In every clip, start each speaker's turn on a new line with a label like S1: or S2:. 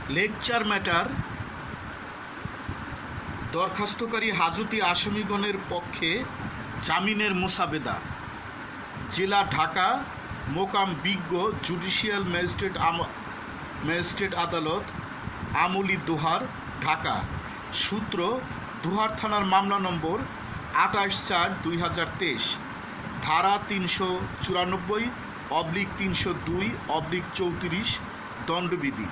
S1: Lecture matter দরখাস্তকারী হাজতি আসামিগণের পক্ষে জামিনের মোসাবেদা। জেলা ঢাকা, মোকাম বিজ্ঞ জুডিশিয়াল ম্যাজিস্ট্রেট আদালত, আমলি দোহার, ঢাকা। সূত্র দোহার থানার মামলা নম্বর 28/4/2023, ধারা 394/302/34 দণ্ডবিধি।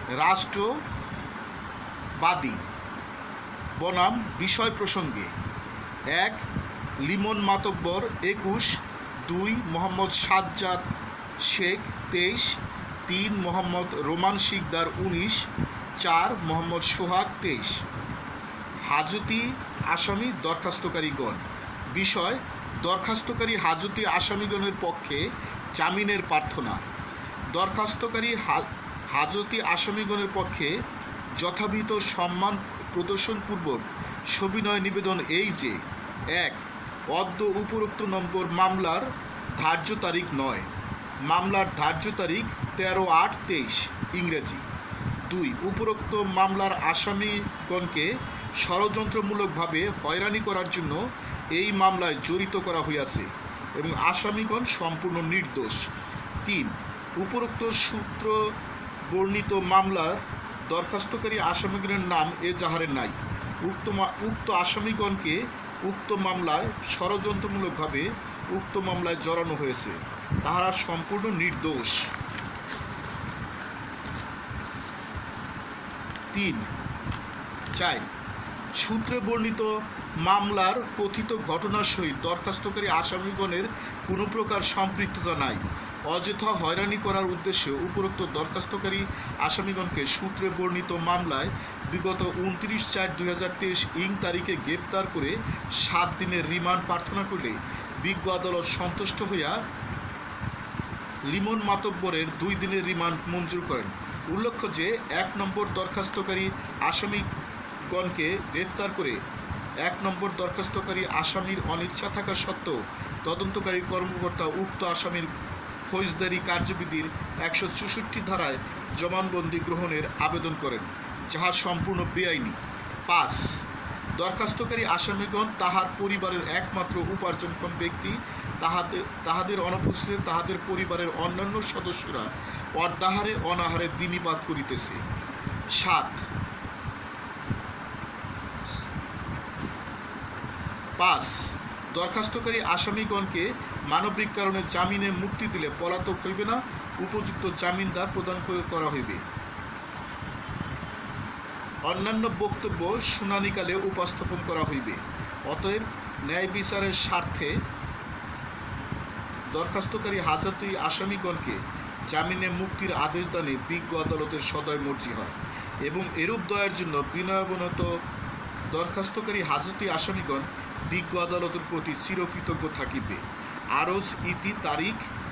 S1: রাষ্ট্রবাদী বনাম বিষয় প্রসঙ্গে: 1 লিমন মাতব্বর 21, 2 মোহাম্মদ সাজ্জাদ শেখ 23, 3 মোহাম্মদ রোমান শিকদার 19, 4 মোহাম্মদ সোহাগ 23। হাজতি আসামি দরখাস্তকারীগণ। বিষয়: দরখাস্তকারী হাজতি আসামিগণের পক্ষে জামিনের প্রার্থনা। দরখাস্তকারী হাজতি আসামিগণের পক্ষে যথাবিহিত সম্মান প্রদর্শনপূর্বক সবিনয় নিবেদন এই যে: 1 অদ্য উপরোক্ত নম্বর মামলার ধার্য তারিখ নয়, মামলার ধার্য তারিখ 13/8/23 ইংরেজি। 2 উপরোক্ত মামলার আসামিগণকে ষড়যন্ত্রমূলকভাবে হয়রানি করার জন্য এই মামলায় জড়িত করা হইয়াছে এবং আসামিগণ সম্পূর্ণ নির্দোষ। 3 উপরোক্ত সূত্র বর্ণিত মামলার দরখাস্তকারী আসামিগণের নাম এজাহারে নাই। উক্ত আসামিগণকে উক্ত মামলায় ষড়যন্ত্রমূলকভাবে উক্ত মামলায় জড়ানো হয়েছে, তাহারা সম্পূর্ণ নির্দোষ। 4 সূত্রে বর্ণিত মামলার কথিত ঘটনার সহিত দরখাস্তকারী আসামিগণের কোনো প্রকার সম্পৃক্ততা নাই। অযথা হয়রানি করার উদ্দেশ্যে উপরোক্ত দরখাস্তকারী আসামিগণকে সূত্রে বর্ণিত মামলায় বিগত 29/4/2023 ইং তারিখে গ্রেপ্তার করে 7 দিনের রিমান্ড প্রার্থনা করলে বিজ্ঞ আদালত সন্তুষ্ট হইয়া লিমন মাতব্বরের 2 দিনের রিমান্ড মঞ্জুর করেন। উল্লেখ্য যে 1 নম্বর দরখাস্তকারী আসামিগণকে গ্রেপ্তার করে 1 নম্বর দরখাস্তকারী আসামির অনিচ্ছা থাকা সত্ত্বেও তদন্তকারী কর্মকর্তা উক্ত আসামির ফৌজদারি কার্যবিধির 164 ধারায় জবানবন্দি গ্রহণের আবেদন করেন, যাহা সম্পূর্ণ বেআইনি। 5 দরখাস্তকারী আসামিগণ তাহার পরিবারের একমাত্র উপার্জনক্ষম ব্যক্তি, তাহাদের অনুপস্থিতিতে তাহাদের পরিবারের অন্যান্য সদস্যরা অর্ধাহারে অনাহারে দিনীপাত করিতেছে। 5 দরখাস্তকারী আসামিগণকে মানবিক কারণে জামিনে মুক্তি দিলে পলাতক হইবে না, উপযুক্ত জামিনদার প্রদান করা হইবে। অন্যান্য বক্তব্য শুনানিকালে উপস্থাপন করা হইবে। অতএব ন্যায় বিচারের স্বার্থে দরখাস্তকারী হাজতি আসামিগণকে জামিনে মুক্তির আদেশ দানে বিজ্ঞ আদালতের সদয় মর্জি হয় এবং এরূপ দয়ার জন্য বিনয়াবনত দরখাস্তকারী হাজতি আসামিগণ বিজ্ঞ আদালতের প্রতি চিরকৃতজ্ঞ থাকিবে। আরজ ইতি তারিখ